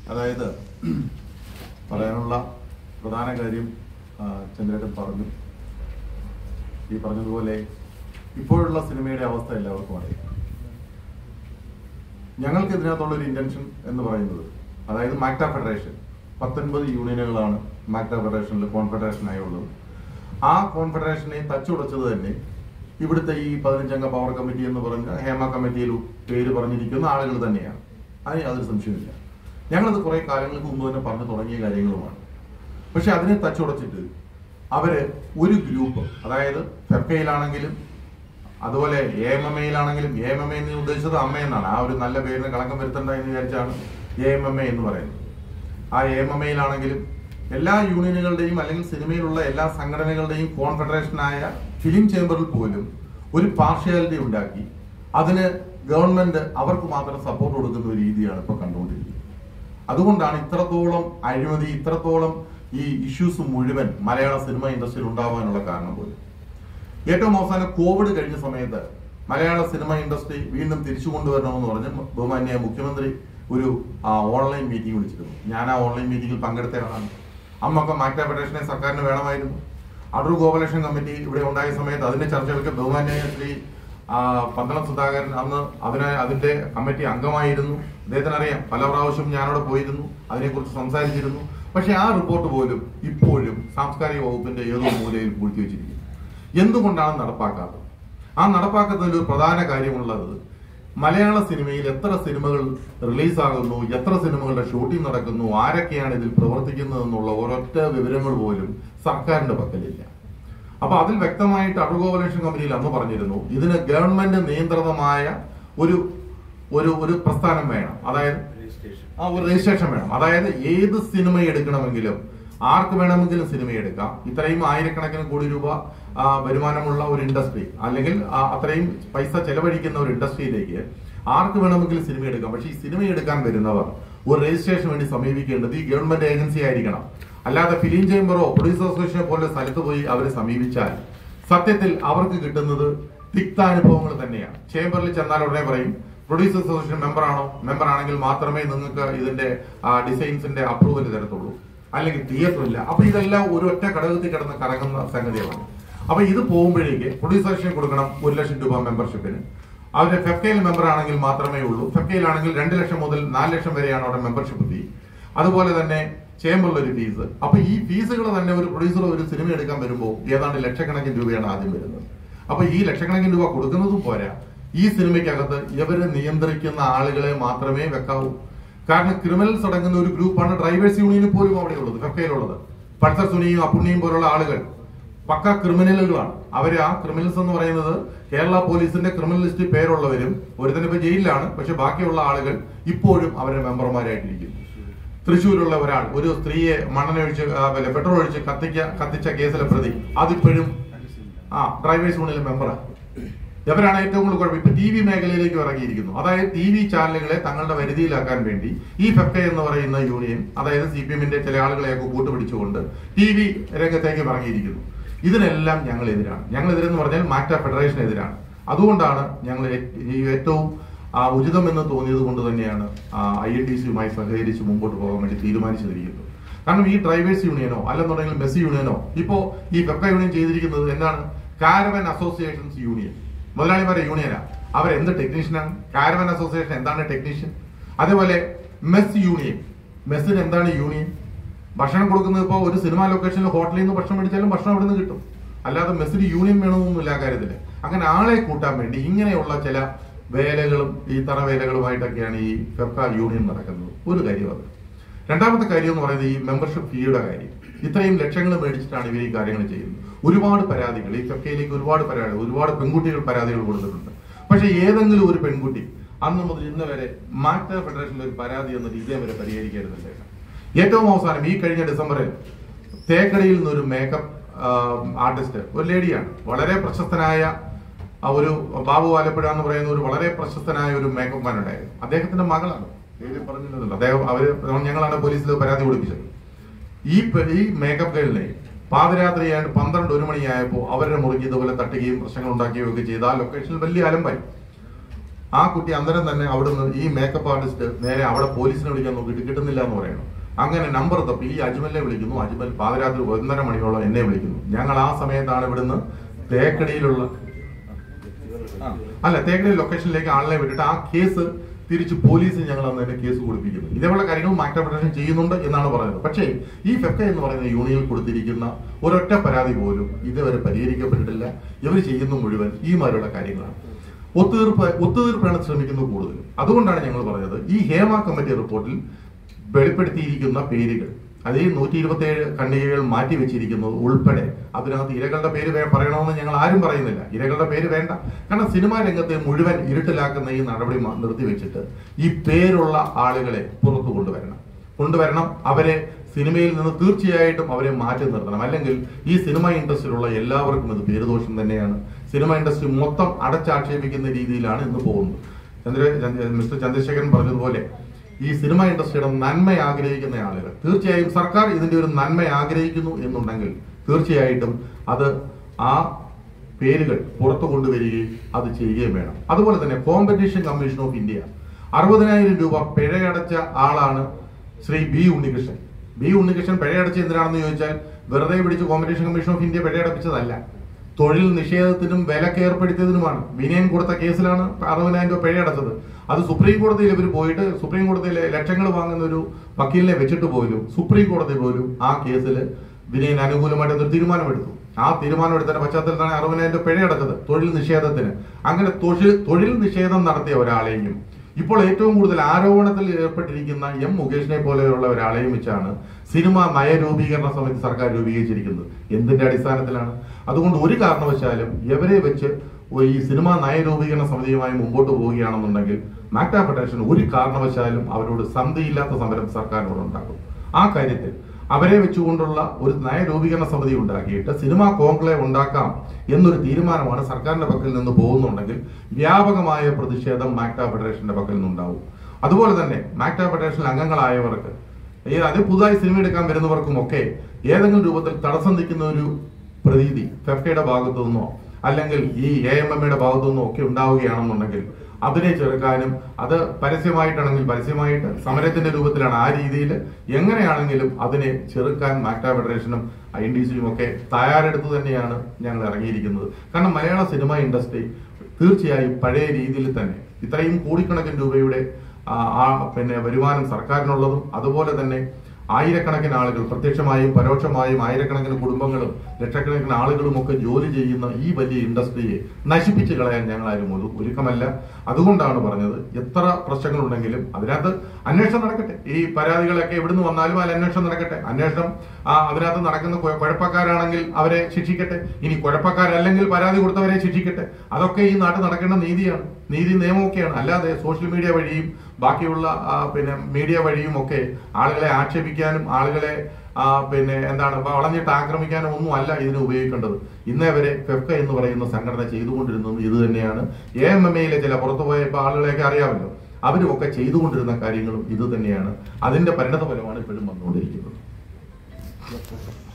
അതായത് പറയാനുള്ള പ്രധാന കാര്യം ചന്ദ്രേട്ടൻ പറഞ്ഞു. ഈ പറഞ്ഞതുപോലെ ഇപ്പോഴുള്ള സിനിമയുടെ അവസ്ഥ എല്ലാവർക്കും അറിയാം. ഞങ്ങൾക്ക് ഇതിനകത്തുള്ളൊരു ഇന്റൻഷൻ എന്ന് പറയുന്നത്, അതായത് മാക്ട ഫെഡറേഷൻ 19 യൂണിയനുകളാണ് മാക്ട ഫെഡറേഷനിൽ കോൺഫെഡറേഷനായി ഉള്ളത്. ആ കോൺഫെഡറേഷനെ തച്ചുടച്ചത് തന്നെ ഇവിടുത്തെ ഈ 15 അംഗ പവർ കമ്മിറ്റി എന്ന് പറഞ്ഞ ഹേമ കമ്മിറ്റിയിൽ പേര് പറഞ്ഞിരിക്കുന്ന ആളുകൾ തന്നെയാണ്. അതിന് യാതൊരു സംശയമില്ല. ഞങ്ങളത് കുറെ കാലങ്ങൾക്ക് മുമ്പ് തന്നെ പറഞ്ഞു തുടങ്ങിയ കാര്യങ്ങളുമാണ്. പക്ഷെ അതിനെ തച്ചുടച്ചിട്ട് അവര് ഒരു ഗ്രൂപ്പ്, അതായത് ഫെഫ്കയിലാണെങ്കിലും അതുപോലെ AMMAയിലാണെങ്കിലും, AMMA എന്ന് ഉദ്ദേശിച്ചത് അമ്മ എന്നാണ്, ആ ഒരു നല്ല പേരിന് കളങ്കം വരുത്തണ്ട എന്ന് വിചാരിച്ചാണ് AMMA എന്ന് പറയുന്നത്. ആ AMMAയിലാണെങ്കിലും എല്ലാ യൂണിയനുകളുടെയും അല്ലെങ്കിൽ സിനിമയിലുള്ള എല്ലാ സംഘടനകളുടെയും കോൺഫെഡറേഷനായ ഫിലിം ചേംബറിൽ പോലും ഒരു പാർഷ്യാലിറ്റി ഉണ്ടാക്കി അതിന് ഗവൺമെന്റ് അവർക്ക് മാത്രം സപ്പോർട്ട് കൊടുക്കുന്ന ഒരു രീതിയാണ് ഇപ്പൊ കണ്ടുകൊണ്ടിരിക്കുന്നത്. അതുകൊണ്ടാണ് ഇത്രത്തോളം അഴിമതി, ഇത്രത്തോളം ഈ ഇഷ്യൂസ് മുഴുവൻ മലയാള സിനിമ ഇൻഡസ്ട്രിയിൽ ഉണ്ടാവാനുള്ള കാരണം പോലും. ഏറ്റവും അവസാനം കോവിഡ് കഴിഞ്ഞ സമയത്ത് മലയാള സിനിമ ഇൻഡസ്ട്രി വീണ്ടും തിരിച്ചു കൊണ്ടുവരണമെന്ന് പറഞ്ഞ് ബഹുമാന്യ മുഖ്യമന്ത്രി ഒരു ഓൺലൈൻ മീറ്റിംഗ് വിളിച്ചിരുന്നു. ഞാൻ ആ ഓൺലൈൻ മീറ്റിംഗിൽ പങ്കെടുത്ത ആളാണ്. അന്നൊക്കെ മാക്ട ഫെഡറേഷനെ സർക്കാരിന് വേണമായിരുന്നു. അടൂർ ഗോപാലകൃഷ്ണൻ കമ്മിറ്റി ഇവിടെ ഉണ്ടായ സമയത്ത് അതിന്റെ ചർച്ചകൾക്ക് ബഹുമാന്യ ശ്രീ പന്തളം സുധാകരൻ അന്ന് അതിന്റെ കമ്മിറ്റി അംഗമായിരുന്നു. അദ്ദേഹത്തിന് അറിയാം, പല പ്രാവശ്യം ഞാനവിടെ പോയിരുന്നു, അതിനെക്കുറിച്ച് സംസാരിച്ചിരുന്നു. പക്ഷെ ആ റിപ്പോർട്ട് പോലും ഇപ്പോഴും സാംസ്കാരിക വകുപ്പിന്റെ ഏതോ മൂലയിൽ പൂഴ്ത്തി വെച്ചിരിക്കുന്നു. എന്തുകൊണ്ടാണ് നടപ്പാക്കാത്തത്? ആ നടപ്പാക്കുന്നതിൽ ഒരു പ്രധാന കാര്യമുള്ളത്, മലയാള സിനിമയിൽ എത്ര സിനിമകൾ റിലീസാകുന്നു, എത്ര സിനിമകളുടെ ഷൂട്ടിംഗ് നടക്കുന്നു, ആരൊക്കെയാണ് ഇതിൽ പ്രവർത്തിക്കുന്നത് എന്നുള്ള ഒരൊറ്റ വിവരങ്ങൾ പോലും സർക്കാരിന്റെ പക്കലില്ല. അപ്പൊ അതിൽ വ്യക്തമായിട്ട് അടൂർ ഗോപാലകൃഷ്ണൻ കമ്പനിയിൽ അന്ന് പറഞ്ഞിരുന്നു, ഇതിന് ഗവൺമെന്റ് നിയന്ത്രിതമായ ഒരു ഒരു ഒരു പ്രസ്ഥാനം വേണം, അതായത് ഒരു രജിസ്ട്രേഷൻ വേണം. അതായത് ഏത് സിനിമ എടുക്കണമെങ്കിലും ആർക്ക് വേണമെങ്കിലും സിനിമ എടുക്കാം. ഇത്രയും ആയിരക്കണക്കിന് കോടി രൂപ വരുമാനമുള്ള ഒരു ഇൻഡസ്ട്രി, അല്ലെങ്കിൽ അത്രയും പൈസ ചെലവഴിക്കുന്ന ഒരു ഇൻഡസ്ട്രിയിലേക്ക് ആർക്ക് വേണമെങ്കിലും സിനിമ എടുക്കാം. പക്ഷെ ഈ സിനിമ എടുക്കാൻ വരുന്നവർ ഒരു രജിസ്ട്രേഷൻ വേണ്ടി സമീപിക്കേണ്ടത് ഈ ഗവൺമെന്റ് ഏജൻസി ആയിരിക്കണം. അല്ലാതെ ഫിലിം ചേംബറോ പ്രൊഡ്യൂസർ അസോസിയേഷനെ പോലെ സ്ഥലത്ത് പോയി അവരെ സമീപിച്ചാൽ സത്യത്തിൽ അവർക്ക് കിട്ടുന്നത് തിക്താനുഭവങ്ങൾ തന്നെയാണ്. ചേംബറിൽ ചെന്നാൽ ഉടനെ പറയും, പ്രൊഡ്യൂസർ അസോസിയേഷൻ മെമ്പറാണോ, മെമ്പർ ആണെങ്കിൽ മാത്രമേ നിങ്ങൾക്ക് ഇതിന്റെ ഡിസൈൻസിന്റെ അപ്രൂവൽ തരത്തുള്ളൂ, അല്ലെങ്കിൽ തിയേറ്ററില്ല. അപ്പൊ ഇതെല്ലാം ഒരു ഒറ്റ ഘടകത്തിൽ കിടന്ന് കറങ്ങുന്ന സംഗതികളാണ്. അപ്പൊ ഇത് പോകുമ്പോഴേക്ക് പ്രൊഡ്യൂസർ അസോസിയേഷൻ കൊടുക്കണം 1 ലക്ഷം രൂപ മെമ്പർഷിപ്പിന്. അവരുടെ ഫെഫ്കയിൽ മെമ്പർ ആണെങ്കിൽ മാത്രമേ ഉള്ളൂ. ഫെഫ്കയിലാണെങ്കിൽ 2 ലക്ഷം മുതൽ 4 ലക്ഷം വരെയാണ് അവിടെ മെമ്പർഷിപ്പ് ഫീ. അതുപോലെ തന്നെ ചേംബറിലൊരു ഫീസ്. അപ്പൊ ഈ ഫീസുകൾ തന്നെ ഒരു പ്രൊഡ്യൂസർ ഒരു സിനിമ എടുക്കാൻ വരുമ്പോൾ ഏതാണ്ട് ലക്ഷക്കണക്കിന് രൂപയാണ് ആദ്യം വരുന്നത്. അപ്പൊ ഈ ലക്ഷക്കണക്കിന് രൂപ കൊടുക്കുന്നതും പോരാ, ഈ സിനിമയ്ക്കകത്ത് ഇവരെ നിയന്ത്രിക്കുന്ന ആളുകളെ മാത്രമേ വെക്കാവൂ. കാരണം ക്രിമിനൽസ് അടങ്ങുന്ന ഒരു ഗ്രൂപ്പാണ് ഡ്രൈവേഴ്സ് യൂണിയന് പോലും അവിടെ ഉള്ളത്, ഫെഫ്കയിലുള്ളത്. പൾസർ സുനിയും അപ്പുണ്ണിയും പോലുള്ള ആളുകൾ പക്ക ക്രിമിനലുകളാണ്. അവര് ആ ക്രിമിനൽസ് എന്ന് പറയുന്നത് കേരള പോലീസിന്റെ ക്രിമിനൽ ലിസ്റ്റിൽ പേരുള്ളവരും ഒരുത്തനിപ്പോ ജയിലിലാണ്. പക്ഷെ ബാക്കിയുള്ള ആളുകൾ ഇപ്പോഴും അവരുടെ മെമ്പർമാരായിട്ടിരിക്കുന്നു. തൃശ്ശൂരുള്ള ഒരാൾ ഒരു സ്ത്രീയെ മണ്ണെണ്ണയൊഴിച്ച് പെട്രോൾ ഒഴിച്ച് കത്തിച്ച കേസിലെ പ്രതി അതിപ്പോഴും ഡ്രൈവേഴ്സ് യൂണിയനിലെ മെമ്പറാണ്. ഇവരാണ് ഏറ്റവും കൂടുതൽ കുഴപ്പം. ഇപ്പൊ TV മേഖലയിലേക്ക് ഇറങ്ങിയിരിക്കുന്നു. അതായത് TV ചാനലുകളെ തങ്ങളുടെ വരുതിയിലാക്കാൻ വേണ്ടി ഈ ഫെഫ്ക എന്ന് പറയുന്ന യൂണിയൻ, അതായത് CPMന്റെ ചില ആളുകളെയൊക്കെ കൂട്ടുപിടിച്ചുകൊണ്ട് TV രംഗത്തേക്ക് ഇറങ്ങിയിരിക്കുന്നു. ഇതിനെല്ലാം ഞങ്ങൾ എതിരാണ്. ഞങ്ങൾ എതിരെന്ന് പറഞ്ഞാൽ മാക്ട ഫെഡറേഷൻ എതിരാണ്. അതുകൊണ്ടാണ് ഞങ്ങൾ ഏറ്റവും ഉചിതമെന്ന് തോന്നിയത് കൊണ്ട് തന്നെയാണ് INTC-യുമായി സഹകരിച്ച് മുമ്പോട്ട് പോകാൻ വേണ്ടി തീരുമാനിച്ചിരിക്കുന്നത്. കാരണം ഈ ഡ്രൈവേഴ്സ് യൂണിയനോ അല്ലെന്നുണ്ടെങ്കിൽ മെസ്സി യൂണിയനോ ഇപ്പോ ഈ ഫെഫ്ക യൂണിയൻ ചെയ്തിരിക്കുന്നത് എന്താണ്? കാരവൻ അസോസിയേഷൻസ് യൂണിയൻ, മുതലാളിമാരുടെ യൂണിയനാണ്. അവരെന്ത് ടെക്നീഷ്യനാണ്? കാരവൻ അസോസിയേഷൻ എന്താണ് ടെക്നീഷ്യൻ? അതേപോലെ മെസ് യൂണിയൻ, മെസ്സിന് എന്താണ് യൂണിയൻ? ഭക്ഷണം കൊടുക്കുന്നത് ഇപ്പോൾ ഒരു സിനിമാ ലൊക്കേഷനിൽ ഹോട്ടലിൽ നിന്ന് ഭക്ഷണം മേടിച്ചാലും ഭക്ഷണം അവിടെ നിന്ന് കിട്ടും. അല്ലാതെ മെസ്സിന് യൂണിയൻ വേണമെന്നൊന്നുമില്ല ആ കാര്യത്തില്. അങ്ങനെ ആളെ കൂട്ടാൻ വേണ്ടി ഇങ്ങനെയുള്ള ചില വേലകളും ഈ തറവേലകളുമായിട്ടൊക്കെയാണ് ഈ ഫെഫ്ക യൂണിയൻ നടക്കുന്നത്. ഒരു കാര്യം അത്. രണ്ടാമത്തെ കാര്യം എന്ന് പറയുന്നത് ഈ മെമ്പർഷിപ്പ് ഫീയുടെ കാര്യം. ഇത്രയും ലക്ഷങ്ങൾ മേടിച്ചിട്ടാണ് ഇവർ ഈ കാര്യങ്ങൾ ചെയ്യുന്നത്. ഒരുപാട് പരാതികൾ ഈ ഫെഫ്കയിലേക്ക് ഒരുപാട് പെൺകുട്ടികൾ പരാതികൾ കൊടുത്തിട്ടുണ്ട്. പക്ഷെ ഏതെങ്കിലും ഒരു പെൺകുട്ടി അന്ന് മുതൽ ഇന്ന് വരെ മാക്ട ഫെഡറേഷനിൽ ഒരു പരാതി എന്നത് ഇതേ വരെ പരിഹരിക്കരുന്നില്ല. ഏറ്റവും അവസാനം ഈ കഴിഞ്ഞ ഡിസംബറിൽ തേക്കടിയിൽ നിന്നൊരു മേക്കപ്പ് ആർട്ടിസ്റ്റ്, ഒരു ലേഡിയാണ്, വളരെ പ്രശസ്തനായ ഒരു ബാബു ആലപ്പുഴ എന്ന് പറയുന്ന ഒരു വളരെ പ്രശസ്തനായ ഒരു മേക്കപ്പ് മാൻ ഉണ്ടായിരുന്നു. അദ്ദേഹത്തിന്റെ മകളാണ്, പേര് പറഞ്ഞിരുന്നില്ല അദ്ദേഹം. ഞങ്ങളാണ് പോലീസിൽ പരാതി കൊടുപ്പിച്ചത്. ഈ മേക്കപ്പ് ഗേളിനെ പാതിരാത്രി 12-1 മണിയായപ്പോൾ അവരുടെ മുറിക്ക് ഇതുപോലെ തട്ടുകയും പ്രശ്നങ്ങൾ ഉണ്ടാക്കുകയും ഒക്കെ ചെയ്ത് ആ ലൊക്കേഷനിൽ വലിയ അലമ്പായി. ആ കുട്ടി അന്നേരം തന്നെ അവിടുന്ന് ഈ മേക്കപ്പ് ആർട്ടിസ്റ്റ് നേരെ അവിടെ പോലീസിനെ വിളിക്കാൻ നോക്കിയിട്ട് കിട്ടുന്നില്ല എന്ന് പറയണം. അങ്ങനെ നമ്പർ തപ്പി ഈ അജ്മലിനെ വിളിക്കുന്നു. അജ്മൽ പാതിരാത്രി 1:30 മണിയോളം എന്നെ വിളിക്കുന്നു. ഞങ്ങൾ ആ സമയത്താണ് ഇവിടുന്ന് തേക്കടിയിലുള്ള തേക്കടി ലൊക്കേഷനിലേക്ക് ആളിനെ വിട്ടിട്ട് ആ കേസ് തിരിച്ച് പോലീസ് ഞങ്ങൾ അന്ന് തന്നെ കേസ് കൊടുപ്പിക്കുന്നു. ഇതേപോലെ കാര്യങ്ങൾ മാക്ട ഫെഡറേഷൻ ചെയ്യുന്നുണ്ട് എന്നാണ് പറയുന്നത്. പക്ഷേ ഈ ഫെഫ്ക എന്ന് പറയുന്ന യൂണിയനിൽ കൊടുത്തിരിക്കുന്ന ഒരൊറ്റ പരാതി പോലും ഇതുവരെ പരിഹരിക്കപ്പെട്ടിട്ടില്ല. ഇവർ ചെയ്യുന്ന മുഴുവൻ ഈ മാതിരിയുള്ള കാര്യങ്ങളാണ്. ഒത്തുതീർപ്പാണ് ശ്രമിക്കുന്നത് കൂടുതലും. അതുകൊണ്ടാണ് ഞങ്ങൾ പറഞ്ഞത് ഈ ഹേമ കമ്മിറ്റി റിപ്പോർട്ടിൽ വെളിപ്പെടുത്തിയിരിക്കുന്ന പേരുകൾ, അതേ 127 ഖണ്ഡികകൾ മാറ്റി വെച്ചിരിക്കുന്നത് ഉൾപ്പെടെ അതിനകത്ത് ഇരകളുടെ പേര് പറയണമെന്ന് ഞങ്ങൾ ആരും പറയുന്നില്ല. ഇരകളുടെ പേര് വേണ്ട. കാരണം സിനിമാ രംഗത്തെ മുഴുവൻ ഇരുട്ടിലാക്കുന്ന ഈ നടപടി നിർത്തിവെച്ചിട്ട് ഈ പേരുള്ള ആളുകളെ പുറത്തു കൊണ്ടുവരണം. അവരെ സിനിമയിൽ നിന്ന് തീർച്ചയായിട്ടും അവരെ മാറ്റി നിർത്തണം. അല്ലെങ്കിൽ ഈ സിനിമ ഇൻഡസ്ട്രിയിലുള്ള എല്ലാവർക്കും ഇത് പേരുദോഷം തന്നെയാണ്. സിനിമ ഇൻഡസ്ട്രി മൊത്തം അടച്ചാക്ഷേപിക്കുന്ന രീതിയിലാണ് ഇന്ന് പോകുന്നത്. മിസ്റ്റർ ചന്ദ്രശേഖരൻ പറഞ്ഞതുപോലെ ഈ സിനിമ ഇൻഡസ്ട്രിയുടെ നന്മ ആഗ്രഹിക്കുന്ന ആളുകൾ, തീർച്ചയായും സർക്കാർ ഇതിന്റെ ഒരു നന്മ ആഗ്രഹിക്കുന്നു എന്നുണ്ടെങ്കിൽ തീർച്ചയായിട്ടും അത് ആ പേരുകൾ പുറത്തു കൊണ്ടുവരികയും അത് ചെയ്യുകയും വേണം. അതുപോലെ തന്നെ കോമ്പറ്റീഷൻ കമ്മീഷൻ ഓഫ് ഇന്ത്യ 60,000 രൂപ പിഴയടച്ച ആളാണ് ശ്രീ ബി ഉണ്ണികൃഷ്ണൻ. ബി ഉണ്ണികൃഷ്ണൻ പിഴയടച്ച എന്തിനാണെന്ന് ചോദിച്ചാൽ വെറുതെ പിടിച്ച് കോമ്പറ്റീഷൻ കമ്മീഷൻ ഓഫ് ഇന്ത്യ പിഴയടപ്പിച്ചതല്ല, തൊഴിൽ നിഷേധത്തിനും വിലക്ക് ഏർപ്പെടുത്തിയതിനുമാണ്. വിനയൻ കൊടുത്ത കേസിലാണ് 60,000 രൂപ പിഴയടച്ചത്. അത് സുപ്രീം കോടതിയിൽ ഇവർ പോയിട്ട് സുപ്രീം കോടതിയിലെ ലക്ഷങ്ങൾ വാങ്ങുന്ന ഒരു വക്കീലിനെ വെച്ചിട്ട് പോലും സുപ്രീം കോടതി പോലും ആ കേസിൽ വിനയന് അനുകൂലമായിട്ട് ഒരു തീരുമാനമെടുത്തു. ആ തീരുമാനമെടുത്തതിന്റെ പശ്ചാത്തലത്തിലാണ് 60,000 രൂപ പിഴയടച്ചത് തൊഴിൽ നിഷേധത്തിന്. അങ്ങനെ തൊഴിൽ നിഷേധം നടത്തിയ ഒരാളെയും ഇപ്പോൾ ഏറ്റവും കൂടുതൽ ആരോപണത്തിൽ ഏർപ്പെട്ടിരിക്കുന്ന എം മുകേഷിനെ പോലെയുള്ള ഒരാളെയും വെച്ചാണ് സിനിമ നയരൂപീകരണ സമിതി സർക്കാർ രൂപീകരിച്ചിരിക്കുന്നത്. എന്തിന്റെ അടിസ്ഥാനത്തിലാണ്? അതുകൊണ്ട് ഒരു കാരണവശാലും ഇവരെ വെച്ച് ഈ സിനിമ നയരൂപീകരണ സമിതിയുമായി മുമ്പോട്ട് പോവുകയാണെന്നുണ്ടെങ്കിൽ മാക്ട ഫെഡറേഷൻ ഒരു കാരണവശാലും അവരോട് സന്ധിയില്ലാത്ത സമരം സർക്കാരിനോട് ഉണ്ടാക്കും. ആ കാര്യത്തിൽ അവരെ വെച്ചുകൊണ്ടുള്ള ഒരു നയരൂപീകരണ സമിതി ഉണ്ടാക്കിയിട്ട് സിനിമാ കോൺക്ലേവ് ഉണ്ടാക്കാം എന്നൊരു തീരുമാനമാണ് സർക്കാരിന്റെ പക്കൽ നിന്ന് പോകുന്നുണ്ടെങ്കിൽ വ്യാപകമായ പ്രതിഷേധം മാക്ട ഫെഡറേഷന്റെ പക്കൽ നിന്നുണ്ടാവും. അതുപോലെ തന്നെ മാക്ട ഫെഡറേഷനിൽ അംഗങ്ങളായവർക്ക്, അത് പുതുതായി സിനിമ എടുക്കാൻ വരുന്നവർക്കും ഒക്കെ ഏതെങ്കിലും രൂപത്തിൽ തടസ്സം നിൽക്കുന്ന ഒരു പ്രതീതി ഫെഫ്കയുടെ ഭാഗത്തു നിന്നോ അല്ലെങ്കിൽ ഈ AMMയുടെ ഭാഗത്തു നിന്നോ ഒക്കെ ഉണ്ടാവുകയാണെന്നുണ്ടെങ്കിൽ അതിനെ ചെറുക്കാനും, അത് പരസ്യമായിട്ടാണെങ്കിൽ പരസ്യമായിട്ട് സമരത്തിന്റെ രൂപത്തിലാണ്, ആ രീതിയിൽ എങ്ങനെയാണെങ്കിലും അതിനെ ചെറുക്കാൻ മാക്ട ഫെഡറേഷനും INDCയും ഒക്കെ തയ്യാറെടുത്ത് തന്നെയാണ് ഞങ്ങൾ ഇറങ്ങിയിരിക്കുന്നത്. കാരണം മലയാള സിനിമ ഇൻഡസ്ട്രി തീർച്ചയായും പഴയ രീതിയിൽ തന്നെ ഇത്രയും കോടിക്കണക്കിന് രൂപയുടെ വരുമാനം സർക്കാരിനുള്ളതും അതുപോലെ തന്നെ ആയിരക്കണക്കിന് ആളുകൾ പ്രത്യക്ഷമായും പരോക്ഷമായും ആയിരക്കണക്കിന് കുടുംബങ്ങളും ലക്ഷക്കണക്കിന് ആളുകളും ഒക്കെ ജോലി ചെയ്യുന്ന ഈ വലിയ ഇൻഡസ്ട്രിയെ നശിപ്പിച്ചു കളയാൻ ഞങ്ങൾ ആരും ഒരുക്കമല്ല. അതുകൊണ്ടാണ് പറഞ്ഞത് എത്ര പ്രശ്നങ്ങളുണ്ടെങ്കിലും അതിനകത്ത് അന്വേഷണം നടക്കട്ടെ. ഈ പരാതികളൊക്കെ എവിടുന്ന് വന്നാലും അതിൽ അന്വേഷണം നടക്കട്ടെ. അന്വേഷണം അതിനകത്ത് നടക്കുന്ന കുഴപ്പക്കാരാണെങ്കിൽ അവരെ ശിക്ഷിക്കട്ടെ. ഇനി കുഴപ്പക്കാരല്ലെങ്കിൽ പരാതി കൊടുത്തവരെ ശിക്ഷിക്കട്ടെ. അതൊക്കെ ഈ നാട്ടിൽ നടക്കേണ്ട നീതിയാണ്, നീതി നിയമമൊക്കെയാണ്. അല്ലാതെ സോഷ്യൽ മീഡിയ വഴിയും ബാക്കിയുള്ള മീഡിയ വഴിയും ഒക്കെ ആളുകളെ ആക്ഷേപിക്കാനും ആളുകളെ വളഞ്ഞിട്ട് ആക്രമിക്കാനും ഒന്നും അല്ല ഇതിനെ ഉപയോഗിക്കേണ്ടത്. ഇന്നേ വരെ ഫെഫ്ക എന്ന് പറയുന്ന സംഘടന ചെയ്തുകൊണ്ടിരുന്നത് ഇത് തന്നെയാണ്. AMMയിലെ ചില പുറത്തുപോയ ആളുകളെയൊക്കെ അറിയാമല്ലോ, അവരും ഒക്കെ ചെയ്തുകൊണ്ടിരുന്ന കാര്യങ്ങളും ഇത് തന്നെയാണ്. അതിന്റെ പരിണത ഫലമാണ് ഇപ്പോഴും വന്നുകൊണ്ടിരിക്കുന്നത്.